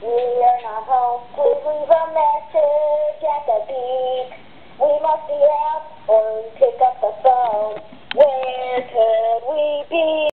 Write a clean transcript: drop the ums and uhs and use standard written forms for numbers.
We are not home. Please leave a message at the beep. We must be out or pick up the phone. Where could we be?